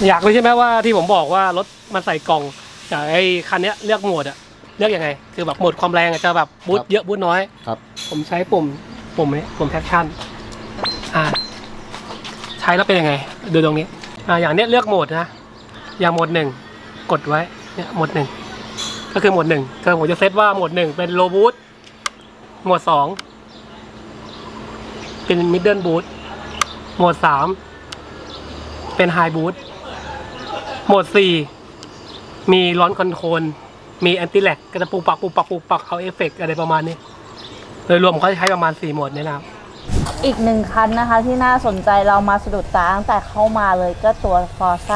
อยากเลยใช่ไหมว่าที่ผมบอกว่ารถมันใส่กล่องแต่ไอ้คันนี้เลือกโหมดอะเลือกยังไงคือแบบโหมดความแรงจะแบบบูทเยอะบูทน้อยครับผมใช้ปุ่มนี้ปุ่มแพชชั่นใช้แล้วเป็นยังไงดูตรงนี้อย่างเนี้ยเลือกโหมดนะอย่างโหมด1กดไว้เนี่ยโหมด1ก็คือโหมด1คือผมจะเซตว่าโหมด1เป็นโลบูทโหมด2เป็นมิดเดิลบูทโหมด3เป็นไฮบูทโหมด4มีร้อนคอนโทรลมีแอนตี้แลกก็จะปูปักเอาเอฟเฟกต์อะไรประมาณนี้โดยรวมเขาจะใช้ประมาณ4โหมดนี่นะครับอีก1คันนะคะที่น่าสนใจเรามาสะดุดตาตั้งแต่เข้ามาเลยก็ตัว Forza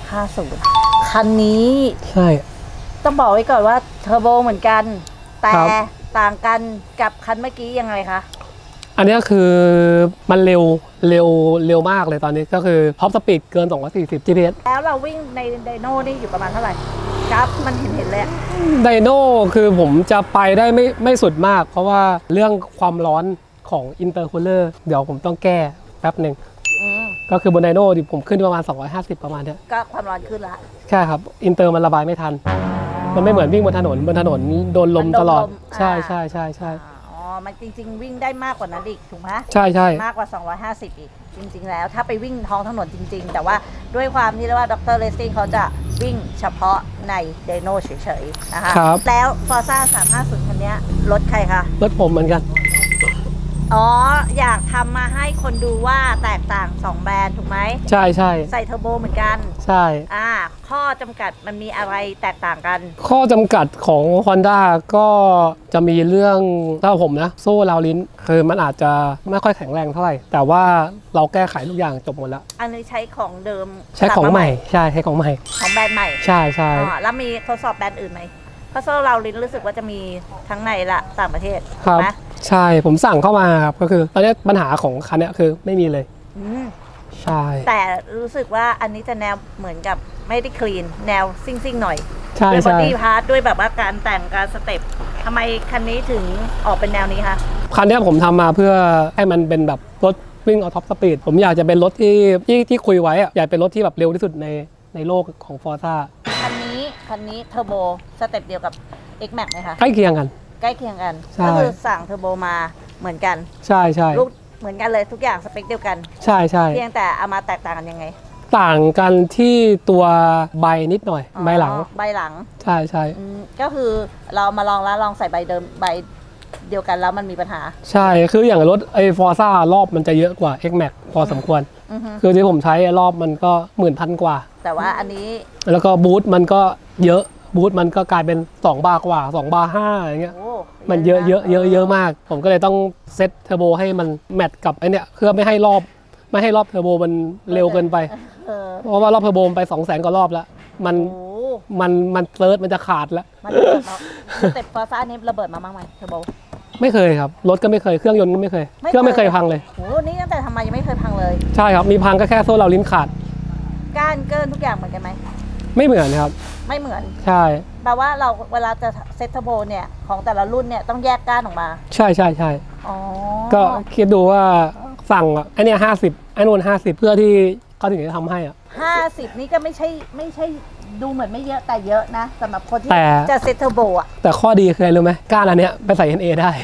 350คันนี้ใช่ต้องบอกไว้ก่อนว่าเทอร์โบเหมือนกันแต่ต่างกันกับคันเมื่อกี้ยังไงคะอันนี้คือมันเร็วมากเลยตอนนี้ก็คือท็อปสปีดเกิน240 GPS แล้วเราวิ่งในไดโน่นี่อยู่ประมาณเท่าไหร่กราฟมันเห็นเลยไดโน่คือผมจะไปได้ไม่สุดมากเพราะว่าเรื่องความร้อนของอินเตอร์คูลเลอร์เดี๋ยวผมต้องแก้แป๊บหนึ่งก็คือบนไดโน่ผมขึ้นประมาณ250ประมาณนี้ก็ความร้อนขึ้นละใช่ครับอินเตอร์มันระบายไม่ทันมันไม่เหมือนวิ่งบนถนนโดนลมตลอดใช่มันจริงๆวิ่งได้มากกว่านั้นอีกถูกไหมใช่มากกว่า250อีกจริงๆแล้วถ้าไปวิ่งท้องถนนจริงๆแต่ว่าด้วยความที่เรียกว่าดร.เลสซิ่งเขาจะวิ่งเฉพาะในไดโน่เฉยๆนะคะแล้ว Forza 350คันนี้รถใครคะรถผมเหมือนกันอยากทำมาให้คนดูว่าแตกต่าง2แบรนด์ถูกไหมใช่ใส่เทอร์โบเหมือนกันใช่ข้อจำกัดมันมีอะไรแตกต่างกันข้อจำกัดของ Honda ก็จะมีเรื่องถ้าผมนะโซ่ราวลิ้นคือมันอาจจะไม่ค่อยแข็งแรงเท่าไหร่แต่ว่าเราแก้ไขทุกอย่างจบหมดแล้วอันนี้ใช้ของเดิมใช้ของใหม่ใช่ใช้ของใหม่ของแบรนด์ใหม่ใช่แล้วมีทดสอบแบรนด์อื่นไหมเพราะโซ่ราวลิ้นรู้สึกว่าจะมีทั้งในและต่างประเทศครับใช่ผมสั่งเข้ามาครับก็คือตอนนี้ปัญหาของคันนี้คือไม่มีเลยใช่แต่รู้สึกว่าอันนี้จะแนวเหมือนกับไม่ได้คลีนแนวซิ่งหน่อยใช่ด้วยบอดี้พาร์ทด้วยแบบว่าการแต่งการสเต็ปทำไมคันนี้ถึงออกเป็นแนวนี้คะคันนี้ผมทำมาเพื่อให้มันเป็นแบบรถวิ่งเอาท็อปสปีดผมอยากจะเป็นรถที่คุยไว้อยากเป็นรถที่แบบเร็วที่สุดในโลกของ Forza คันนี้เทอร์โบสเต็ปเดียวกับ X-Max ไหมคะใกล้เคียงกันก็คือสั่งเทอร์โบมาเหมือนกันใช่รูปเหมือนกันเลยทุกอย่างสเปคเดียวกันใช่เพียงแต่เอามาแตกต่างกันยังไงต่างกันที่ตัวใบนิดหน่อยใบหลังใช่ก็คือเรามาลองใส่ใบเดิมใบเดียวกันแล้วมันมีปัญหาใช่คืออย่างรถไอ้ Forza รอบมันจะเยอะกว่า X-Max พอสมควรคือที่ผมใช้รอบมันก็10,000 กว่าแต่ว่าอันนี้แล้วก็บูทมันก็เยอะบูทมันก็กลายเป็น2 บาร์กว่า2 บาร์ 5อย่างเงี้ยมันเยอะมากผมก็เลยต้องเซตเทอร์โบให้มันแมทกับไอเนี้ยเพื่อไม่ให้รอบเทอร์โบมันเร็วเกินไปเพราะว่ารอบเทอร์โบไป200,000 กว่ารอบแล้วมันเซิร์ชมันจะขาดแล้วสเต็ปฟอร์ซ่านี้ระเบิดมาบ้างไหมเทอร์โบไม่เคยครับรถก็ไม่เคยเครื่องยนต์ก็ไม่เคยเครื่องไม่เคยพังเลยโอ้นี่ตั้งแต่ทำมายังไม่เคยพังเลยใช่ครับมีพังก็แค่โซ่ราวลิ้นขาดก้านเกินทุกอย่างเหมือนกันไหมไม่เหมือนครับไม่เหมือนใช่แปลว่าเราเวลาจะเซตเทอร์โบเนี่ยของแต่ละรุ่นเนี่ยต้องแยกก้านออกมาใช่ก็คิดดูว่าสั่งไอ้นี่50ไอ้นู่น50เพื่อที่เขาถึงจะทำให้ 50นี่ก็ไม่ใช่ดูเหมือนไม่เยอะแต่เยอะนะสำหรับคนที่จะเซตเทอร์โบแต่ข้อดีคืออะไรรู้ไหมก้านอันเนี้ยไปใส่ NA ได้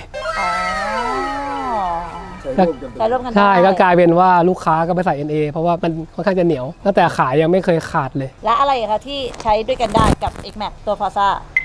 ใช้ร่วมกันใช่ก็กลายเป็นว่าลูกค้าก็ไปใส่ NA เพราะว่ามันค่อนข้างจะเหนียวตั้งแต่ขายยังไม่เคยขาดเลยและอะไรคะที่ใช้ด้วยกันได้กับ X-Max ตัว Forza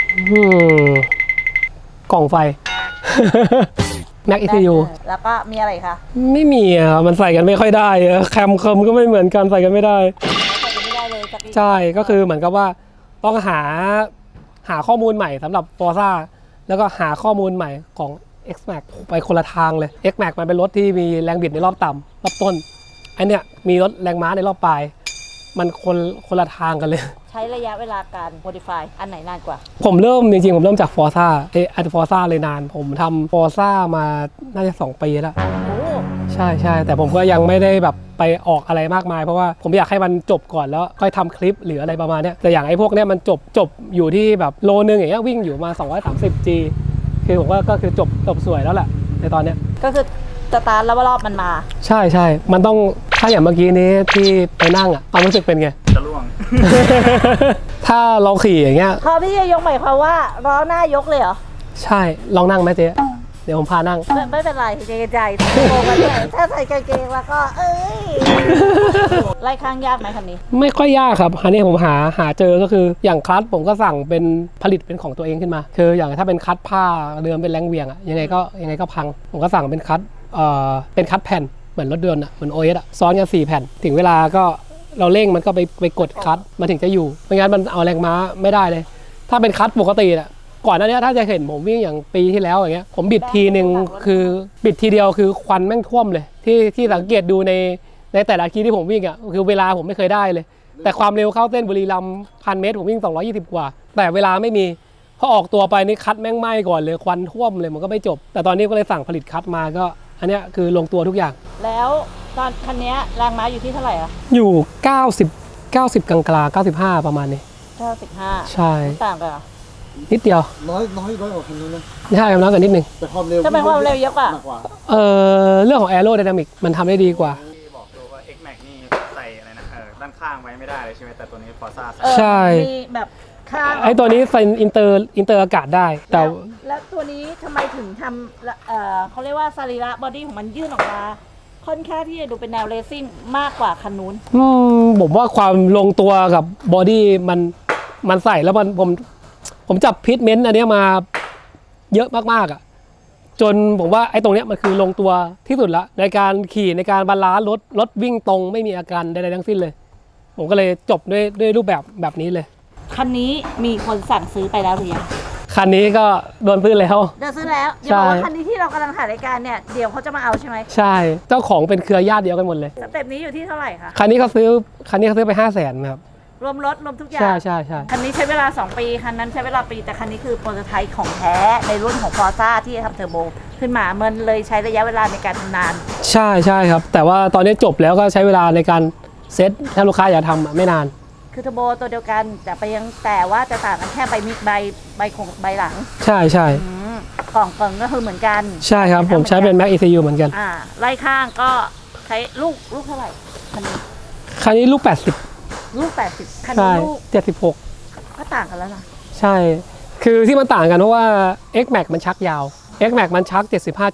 กล่องไฟMax ECU แล้วก็มีอะไรคะไม่มีมันใส่กันไม่ค่อยได้แคมก็ไม่เหมือนกันใส่กันไม่ได้ใช่ก็คือเหมือนกับว่าต้องหาข้อมูลใหม่สำหรับ Forza แล้วก็หาข้อมูลใหม่ของ X-Max ไปคนละทางเลย X-Max มันเป็นรถที่มีแรงบิดในรอบต่ำรอบต้นไอเนี้ยมีรถแรงม้าในรอบปลายมันคนละทางกันเลยใช้ระยะเวลาการ modify อันไหนนานกว่าผมเริ่มจาก Forza Forza เลยนานผมทำ Forza มาน่าจะ2 ปีแล้วใช่แต่ผมก็ยังไม่ได้แบบไปออกอะไรมากมายเพราะว่าผมอยากให้มันจบก่อนแล้วค่อยทำคลิปหรืออะไรประมาณนี้แต่อย่างไอ้พวกเนี้ยมันจบอยู่ที่แบบโลนึงอย่างเงี้ยวิ่งอยู่มา230G คือผมก็คือจบสวยแล้วแหละในตอนเนี้ยก็คือสตาร์ทแล้วรอบมันมาใช่มันต้องถ้าอย่างเมื่อกี้นี้ที่ไปนั่งความรู้สึกเป็นไงจะร่วงถ้าเราขี่อย่างเงี้ยพอพี่จะยกหมายความว่าล้อหน้ายกเลยเหรอใช่ลองนั่งไหมเจ๊เดี๋ยวผมพานั่งไม่เป็นไรเกรงใจโกงกันเลยถ้าใส่กางเกงแล้วก็ไล่ข้างยากไหมคันนี้ไม่ค่อยยากครับอันนี้ผมหาเจอก็คืออย่างคลัตช์ผมก็สั่งเป็นผลิตเป็นของตัวเองขึ้นมาคืออย่างถ้าเป็นคลัตช์ผ้าเดิมเป็นแรงเวียงอะยังไงก็พังผมก็สั่งเป็นคลัตช์เป็นคลัตช์แผ่นเหมือนรถยนต์อะเหมือน OS อะซ้อนกัน4 แผ่นถึงเวลาก็เราเร่งมันก็ไปกดคลัตช์มันถึงจะอยู่ไม่งั้นมันเอาแรงม้าไม่ได้เลยถ้าเป็นคลัตช์ปกติอะก่อนหน้านี้ถ้าจะเห็นผมวิ่งอย่างปีที่แล้วอย่างเงี้ยผมบิดทีนึงคือบิดทีเดียวคือควันแม่งท่วมเลยที่สังเกตดูในแต่ละคีที่ผมวิ่งอ่ะคือเวลาผมไม่เคยได้เลยแต่ความเร็วเข้าเส้นบุรีรัมย์1,000 เมตรผมวิ่ง220กว่าแต่เวลาไม่มีพอออกตัวไปนี่คัดแม่งไหม้ก่อนเลยควันท่วมเลยมันก็ไม่จบแต่ตอนนี้ก็เลยสั่งผลิตคัดมาก็อันเนี้ยคือลงตัวทุกอย่างแล้วตอนคันนี้แรงม้าอยู่ที่เท่าไหร่อ่ะอยู่90กลาง95ประมาณนี้ 95 ใช่ต่างกันเหรอนิดเดียวน้อยกว่าคันนู้นนะใช่น้อยกว่านิดนึงแต่ความเร็วทำไมความเร็วเยอะกว่าเรื่องของแอโรไดนามิกมันทำได้ดีกว่าที่บอกตัวว่า X-Max นี่ใส่อะไรนะด้านข้างไว้ไม่ได้เลยใช่ไหมแต่ตัวนี้ Forza ใช่มีแบบข้างไอ้ตัวนี้ใส่อินเตอร์อากาศได้แต่แล้วตัวนี้ทำไมถึงทำเขาเรียกว่าสรีระบอดี้ของมันยื่นออกมาค่อนข้างที่จะดูเป็นแนวเรซิ่งมากกว่าคันนู้นผมว่าความลงตัวกับบอดี้มันใส่แล้วผมจับพิทเมนต์อันนี้มาเยอะมากๆอ่ะจนผมว่าไอ้ตรงเนี้ยมันคือลงตัวที่สุดละในการขี่ในการบาลานซ์รถวิ่งตรงไม่มีอาการใดๆทั้งสิ้นเลยผมก็เลยจบด้วยรูปแบบนี้เลยคันนี้มีคนสั่งซื้อไปแล้วหรือยังคันนี้ก็โดนซื้อแล้วอย่าบอกว่าคันนี้ที่เรากำลังถ่ายรายการเนี่ยเดี๋ยวเขาจะมาเอาใช่ไหมใช่เจ้าของเป็นเครือญาติเดียวกันหมดเลยสเต็ปนี้อยู่ที่เท่าไหร่คะคันนี้เขาซื้อไป500,000ครับรวมรถรวมทุกอย่างใช่คันนี้ใช้เวลา2 ปีคันนั้นใช้เวลาปีแต่คันนี้คือโปรโตไทป์ของแท้ในรุ่นของ Forza ที่ทำเทอร์โบขึ้นมามันเลยใช้ระยะเวลาในการทำนานใช่ครับแต่ว่าตอนนี้จบแล้วก็ใช้เวลาในการเซ็ตถ้าลูกค้าอยากทำไม่นานคือเทอร์โบตัวเดียวกันแต่ว่าจะต่างกันแค่ใบมิกใบหลังใช่กล่องก็คือเหมือนกันใช่ครับผมใช้เป็น Mac ECU เหมือนกันไล่ข้างก็ใช้ลูกเท่าไหร่คันนี้ลูก80 ลูก80คันนี้ลูก 76 ก็ต่างกันแล้วนะใช่คือที่มันต่างกันเพราะว่า X-Max มันชักยาว X-Max มันชัก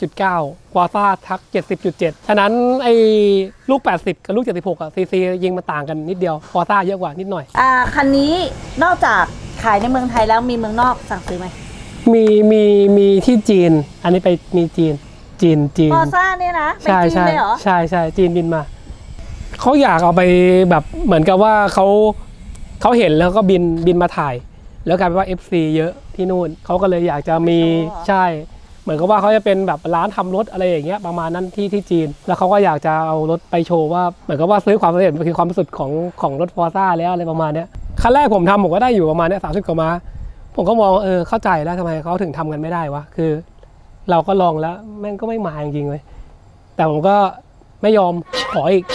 75.9 Forza ชัก 70.7 ฉะนั้นไอ้ลูก80กับลูก76อ่ะซีซียิงมันต่างกันนิดเดียว Forza เยอะกว่านิดหน่อยคันนี้นอกจากขายในเมืองไทยแล้วมีเมืองนอกสั่งซื้อไหมมีที่จีนอันนี้ไปมีจีน Forzaเนี่ยนะไปจีนเลยเหรอใช่จีนบินมาเขาอยากเอาไปแบบเหมือนกับว่าเขาเห็นแล้วก็บินมาถ่ายแล้วกลายเป็นว่า FC เยอะที่นู่นเขาก็เลยอยากจะมีใช่เหมือนกับว่าเขาจะเป็นแบบร้านทำรถอะไรอย่างเงี้ยประมาณนั้นที่จีนแล้วเขาก็อยากจะเอารถไปโชว์ว่าเหมือนกับว่าซื้อความสำเร็จมันคือความสุดของรถ Forza แล้วอะไรประมาณเนี้ยคันแรกผมทำผมก็ได้อยู่ประมาณเนี้ย30 กว่าม้าผมก็มองเข้าใจแล้วทำไมเขาถึงทำกันไม่ได้วะคือเราก็ลองแล้วแม่งก็ไม่มาจริงๆเลยแต่ผมก็ไม่ยอมขออีก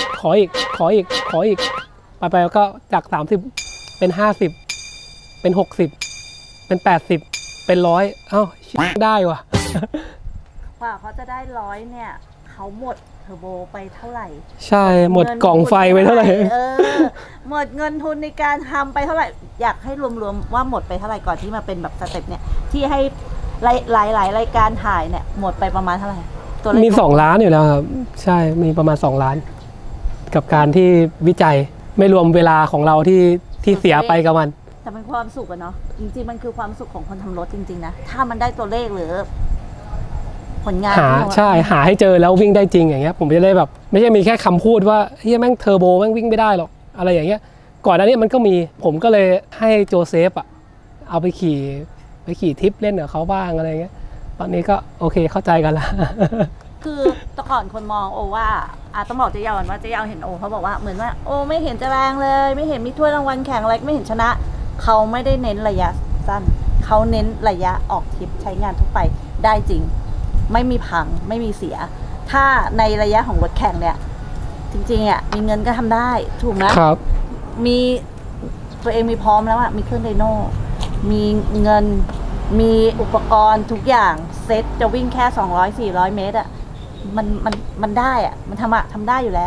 ไปก็จาก30เป็น50เป็น60เป็น80เป็น100ได้ว่ะกว่าเขาจะได้100เนี่ยเขาหมดเทอร์โบไปเท่าไหร่ใช่หมดกล่องไฟไปเท่าไหร่หมดเงินทุนในการทำไปเท่าไหร่อยากให้รวมๆว่าหมดไปเท่าไหร่ก่อนที่มาเป็นแบบสเต็ปเนี่ยที่ให้หลายรายการถ่ายเนี่ยหมดไปประมาณเท่าไหร่มี2 ล้านอยู่แล้วครับใช่มีประมาณ2 ล้านกับการที่วิจัยไม่รวมเวลาของเราที่เสียไปกับมันแต่เป็นความสุขอะเนาะจริงๆมันคือความสุขของคนทำรถจริงๆนะถ้ามันได้ตัวเลขหรือผลงานหาให้เจอแล้ววิ่งได้จริงอย่างเงี้ยผมจะได้แบบไม่ใช่มีแค่คำพูดว่าเฮ้ยแม่งเทอร์โบแม่งวิ่งไม่ได้หรอกอะไรอย่างเงี้ยก่อนหน้านี้มันก็มีผมก็เลยให้โจเซฟอะเอาไปขี่ทริปเล่นกับเขาบ้างอะไรเงี้ยตอนนี้ก็โอเคเข้าใจกันละคือแต่ก่อนคนมองโอว่าต้องบอกเจ๊ยาวว่าเจ๊ยาวเห็นโอเขาบอกว่าเหมือนว่าโอไม่เห็นจะแรงเลยไม่เห็นมีถ้วยรางวัลแข่งอะไรไม่เห็นชนะเขาไม่ได้เน้นระยะสั้นเขาเน้นระยะออกทริปใช้งานทั่วไปได้จริงไม่มีพังไม่มีเสียถ้าในระยะของรถแข่งเนี่ยจริงๆมีเงินก็ทำได้ถูกไหมครับมีตัวเองมีพร้อมแล้วมีเครื่องไดโน่มีเงินมีอุปกรณ์ทุกอย่างเซ็ตจะวิ่งแค่200-400 เมตรมันได้มันทำได้อยู่แล้ว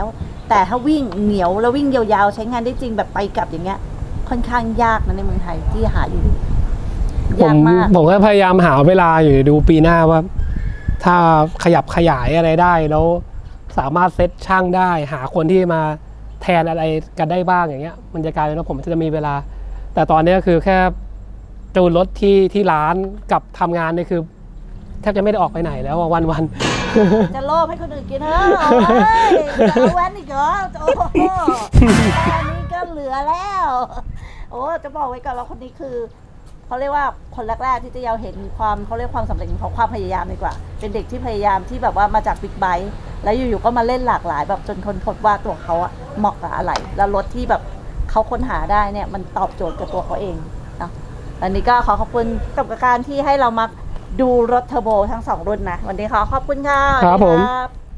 แต่ถ้าวิ่งเหนียวแล้ววิ่งยาวๆใช้งานได้จริงแบบไปกลับอย่างเงี้ยค่อนข้างยากนะในเมืองไทยที่หาอยู่ยากมากผมก็พยายามหาเวลาอยู่ดูปีหน้าว่า ถ้าขยับขยายอะไรได้แล้วสามารถเซตช่างได้หาคนที่มาแทนอะไรกันได้บ้างอย่างเงี้ยมันจะกลายเป็นว่าผมจะมีเวลา แต่ตอนนี้คือแค่จูนรถที่ร้านกับทำงานนี่คือแทบจะไม่ได้ออกไปไหนแล้ววันจะโลภให้คนอื่นกินเถอะเอาไว้จะเอาแว้นอีกเหรอโอ้โหแค่นี้ก็เหลือแล้วโอ้จะบอกไว้ก่อนว่าคนนี้คือเขาเรียกว่าคนแรกๆที่จะยาวเห็นมีความเขาเรียกความสำเร็จของความพยายามดีกว่าเป็นเด็กที่พยายามที่แบบว่ามาจากบิ๊กไบค์แล้วอยู่ๆก็มาเล่นหลากหลายแบบจนคนพบว่าตัวเขาอะเหมาะกับอะไรแล้วรถที่แบบเขาค้นหาได้เนี่ยมันตอบโจทย์กับตัวเขาเองเนาะอันนี้ก็ขอขอบคุณกับการที่ให้เรามาดูรถเทอร์โบทั้ง2รุ่นนะวันนี้ขอขอบคุณค่ะครับผมครับ